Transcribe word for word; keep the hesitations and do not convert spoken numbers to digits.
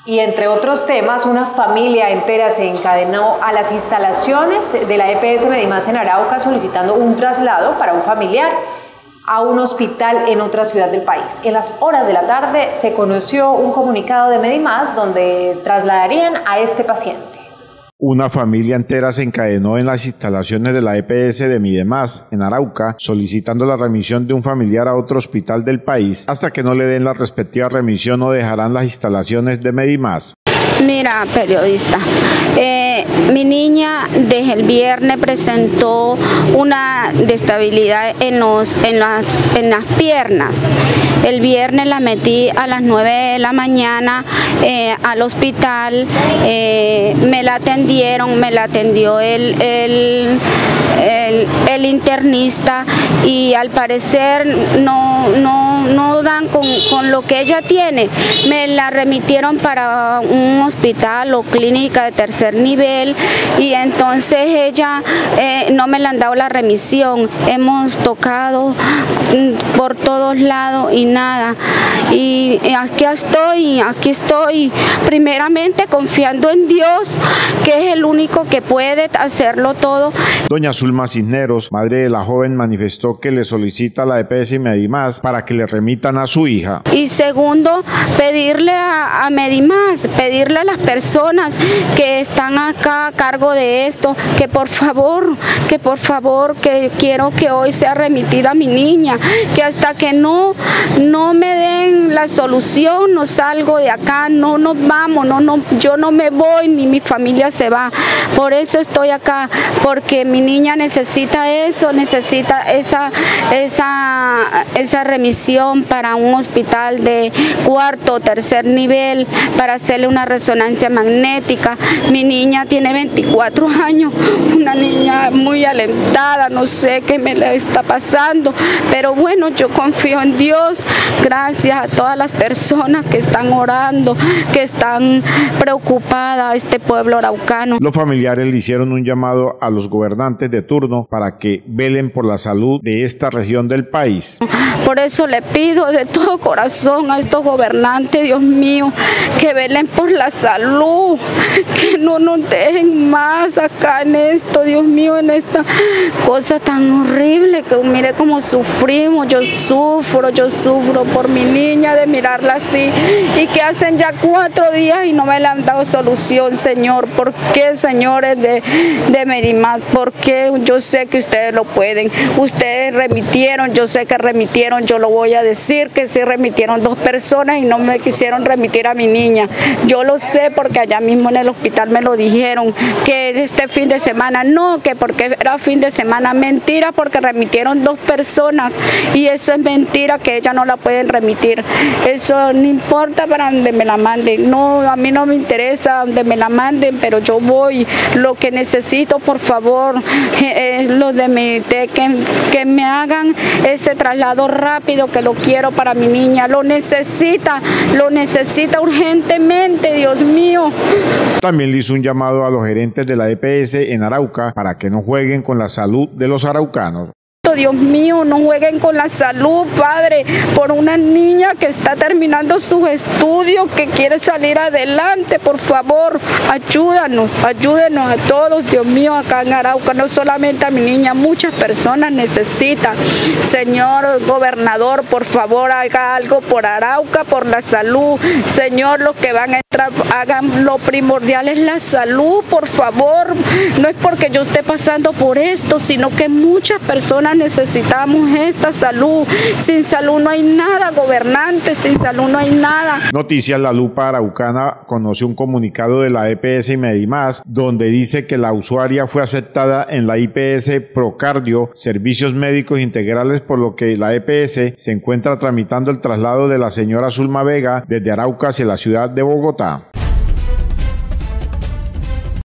Y entre otros temas, una familia entera se encadenó a las instalaciones de la E P S Medimás en Arauca solicitando un traslado para un familiar a un hospital en otra ciudad del país. En las horas de la tarde se conoció un comunicado de Medimás donde trasladarían a este paciente. Una familia entera se encadenó en las instalaciones de la E P S de Medimás, en Arauca, solicitando la remisión de un familiar a otro hospital del país. Hasta que no le den la respectiva remisión, no dejarán las instalaciones de Medimás. Mira, periodista, eh, mi niña desde el viernes presentó una destabilidad en, los, en, las, en las piernas. El viernes la metí a las nueve de la mañana eh, al hospital, eh, me la atendieron, me la atendió el, el, el, el internista y al parecer no, no, no dan con, con lo que ella tiene. Me la remitieron para un hospital o clínica de tercer nivel y entonces ella eh, no me le han dado la remisión. Hemos tocado por todos lados y nada. Y aquí estoy, aquí estoy primeramente confiando en Dios, que es el único que puede hacerlo todo. Doña Zulma Cisneros, madre de la joven, manifestó que le solicita a la E P S Medimás para que le remitan a su hija. Y segundo, pedirle a, a Medimás, pedirle a las personas que están acá a cargo de esto, que por favor, que por favor, que quiero que hoy sea remitida mi niña, que hasta que no, no me den la solución, no salgo de acá, no nos vamos, no, no, yo no me voy ni mi familia se va. Por eso estoy acá, porque mi niña necesita eso, necesita esa, esa, esa remisión para un hospital de cuarto o tercer nivel, para hacerle una resonancia magnética. Mi niña tiene veinticuatro años, una niña muy alentada, no sé qué me le está pasando, pero bueno, yo confío en Dios, gracias a todas las personas que están orando, que están preocupadas, este pueblo araucano. Los familiares le hicieron un llamado a los gobernantes de turno para que velen por la salud de esta región del país. Por eso le pido de todo corazón a estos gobernantes, Dios mío, que velen por la salud, que no nos dejen más acá en esto, Dios mío, en esta cosa tan horrible, que mire cómo sufrimos, yo sufro, yo sufro por mi niña de mirarla así, y que hacen ya cuatro días y no me le han dado solución, Señor. ¿Por qué, señores de, de Medimás? ¿Por qué? Yo sé que ustedes lo pueden, ustedes remitieron, yo sé que remitieron, yo lo voy a decir, que sí remitieron dos personas y no me quisieron remitir a mi niña. Yo lo sé porque allá mismo en el hospital me lo dijeron, que este fin de semana no, que porque era fin de semana. Mentira, porque remitieron dos personas y eso es mentira, que ella no la pueden remitir. Eso no importa para donde me la manden, no, a mí no me interesa donde me la manden, pero yo voy. Lo que necesito, por favor, es lo de mi, de que, que me hagan ese traslado rápido, que lo quiero para mi niña, lo necesita, lo necesita urgentemente, Dios mío. También le hizo un llamado a los gerentes de la E P S en Arauca para que no jueguen con la salud de los araucanos. Dios mío, no jueguen con la salud, Padre, por una niña que está terminando sus estudios, que quiere salir adelante, por favor, ayúdanos, ayúdenos a todos, Dios mío, acá en Arauca, no solamente a mi niña, muchas personas necesitan. Señor gobernador, por favor, haga algo por Arauca, por la salud. Señor, los que van a entrar, hagan lo primordial es la salud, por favor. No es porque yo esté pasando por esto, sino que muchas personas necesitamos esta salud. Sin salud no hay nada, gobernantes, sin salud no hay nada. Noticias La Lupa Araucana conoció un comunicado de la E P S y Medimás donde dice que la usuaria fue aceptada en la I P S Procardio, Servicios Médicos Integrales, por lo que la E P S se encuentra tramitando el traslado de la señora Zulma Vega desde Arauca hacia la ciudad de Bogotá.